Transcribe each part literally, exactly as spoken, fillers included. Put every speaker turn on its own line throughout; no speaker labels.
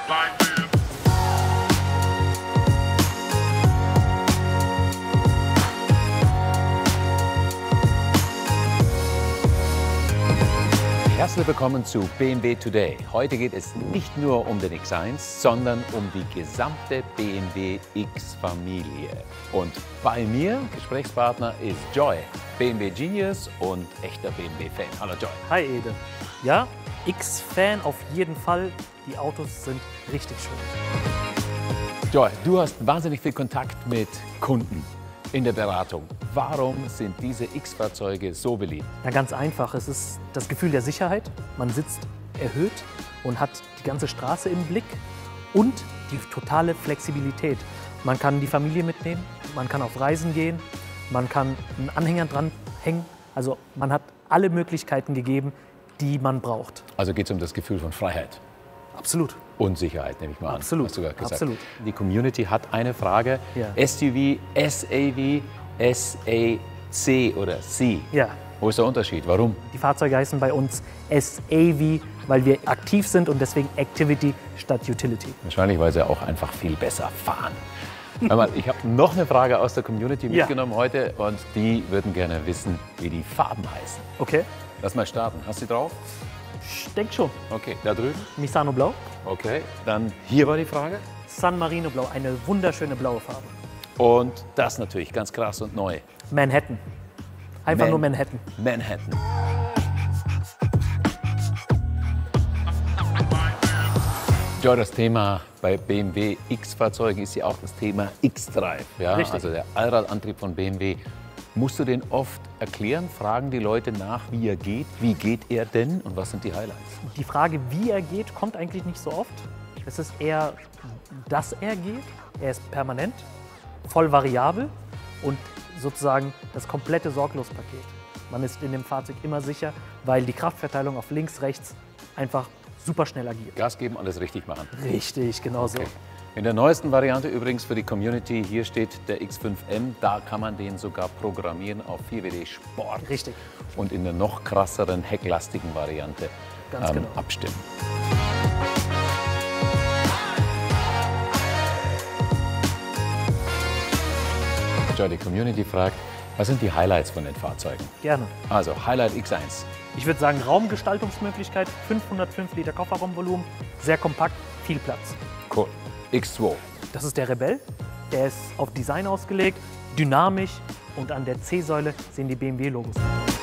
Herzlich willkommen zu B M W Today. Heute geht es nicht nur um den X eins, sondern um die gesamte B M W X-Familie. Und bei mir, Gesprächspartner, ist Joy, B M W Genius und echter B M W-Fan. Hallo Joy.
Hi Ede. Ja, X-Fan auf jeden Fall. Die Autos sind richtig schön.
Joy, du hast wahnsinnig viel Kontakt mit Kunden in der Beratung. Warum sind diese X-Fahrzeuge so beliebt?
Na, ganz einfach. Es ist das Gefühl der Sicherheit. Man sitzt erhöht und hat die ganze Straße im Blick und die totale Flexibilität. Man kann die Familie mitnehmen, man kann auf Reisen gehen, man kann einen Anhänger dran hängen. Also man hat alle Möglichkeiten gegeben, die man braucht.
Also geht es um das Gefühl von Freiheit.
Absolut.
Und Sicherheit, nehme ich mal an.
Absolut.
Hast du gerade gesagt.
Absolut.
Die Community hat eine Frage.
Ja.
S U V, S A V, S A C oder C.
Ja.
Wo ist der Unterschied? Warum?
Die Fahrzeuge heißen bei uns S A V, weil wir aktiv sind und deswegen Activity statt Utility.
Wahrscheinlich, weil sie auch einfach viel besser fahren. Hör mal, ich habe noch eine Frage aus der Community
Ja.
mitgenommen heute und die würden gerne wissen, wie die Farben heißen.
Okay.
Lass mal starten. Hast du die drauf?
Ich denke schon.
Okay, da drüben.
Misano Blau,
Okay, dann hier war die Frage.
San Marino Blau, eine wunderschöne blaue Farbe.
Und das natürlich ganz krass und neu.
Manhattan. Einfach
Man-
nur Manhattan.
Manhattan. Ja, das Thema bei B M W X-Fahrzeugen ist ja auch das Thema X-Drive. Ja?
Richtig.
Also der Allradantrieb von B M W. Musst du den oft erklären? Fragen die Leute nach, wie er geht? Wie geht er denn? Und was sind die Highlights?
Die Frage, wie er geht, kommt eigentlich nicht so oft. Es ist eher, dass er geht. Er ist permanent, voll variabel und sozusagen das komplette Sorglospaket. Man ist in dem Fahrzeug immer sicher, weil die Kraftverteilung auf links, rechts einfach super schnell agiert.
Gas geben, alles richtig machen.
Richtig, genau so.
Okay. In der neuesten Variante übrigens für die Community, hier steht der X fünf M, da kann man den sogar programmieren auf vier W D Sport.
Richtig.
Und in der noch krasseren, hecklastigen Variante
Ganz genau.
abstimmen. Ja, die Community fragt, was sind die Highlights von den Fahrzeugen?
Gerne.
Also Highlight X eins.
Ich würde sagen, Raumgestaltungsmöglichkeit, fünfhundertfünf Liter Kofferraumvolumen, sehr kompakt, viel Platz.
Cool. X zwei.
Das ist der Rebell. Der ist auf Design ausgelegt, dynamisch und an der C-Säule sehen die B M W-Logos.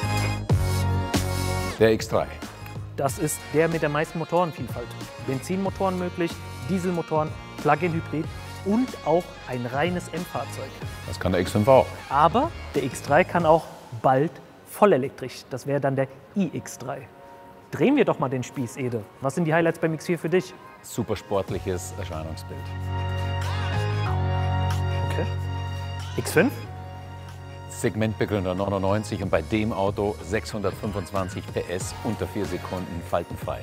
Der X drei.
Das ist der mit der meisten Motorenvielfalt. Benzinmotoren möglich, Dieselmotoren, Plug-in-Hybrid und auch ein reines M-Fahrzeug.
Das kann der X fünf auch.
Aber der X drei kann auch bald vollelektrisch. Das wäre dann der i X drei. Drehen wir doch mal den Spieß, Ede. Was sind die Highlights beim X vier für dich?
Super sportliches Erscheinungsbild.
Okay. X fünf?
Segmentbegründer neunundneunzig und bei dem Auto sechshundertfünfundzwanzig P S unter vier Sekunden faltenfrei.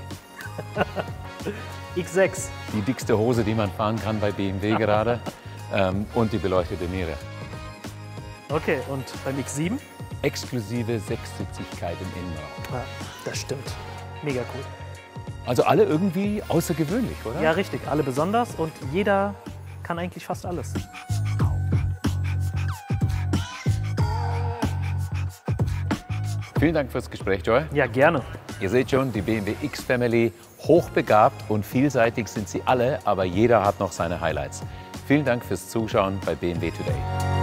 X sechs?
Die dickste Hose, die man fahren kann bei B M W gerade ähm, und die beleuchtete Niere.
Okay, und beim X sieben?
Exklusive Sechssitzigkeit im Innenraum.
Ja, das stimmt. Mega cool.
Also alle irgendwie außergewöhnlich, oder?
Ja, richtig. Alle besonders und jeder kann eigentlich fast alles.
Vielen Dank fürs Gespräch, Joy.
Ja, gerne.
Ihr seht schon, die B M W X-Family, hochbegabt und vielseitig sind sie alle, aber jeder hat noch seine Highlights. Vielen Dank fürs Zuschauen bei B M W Today.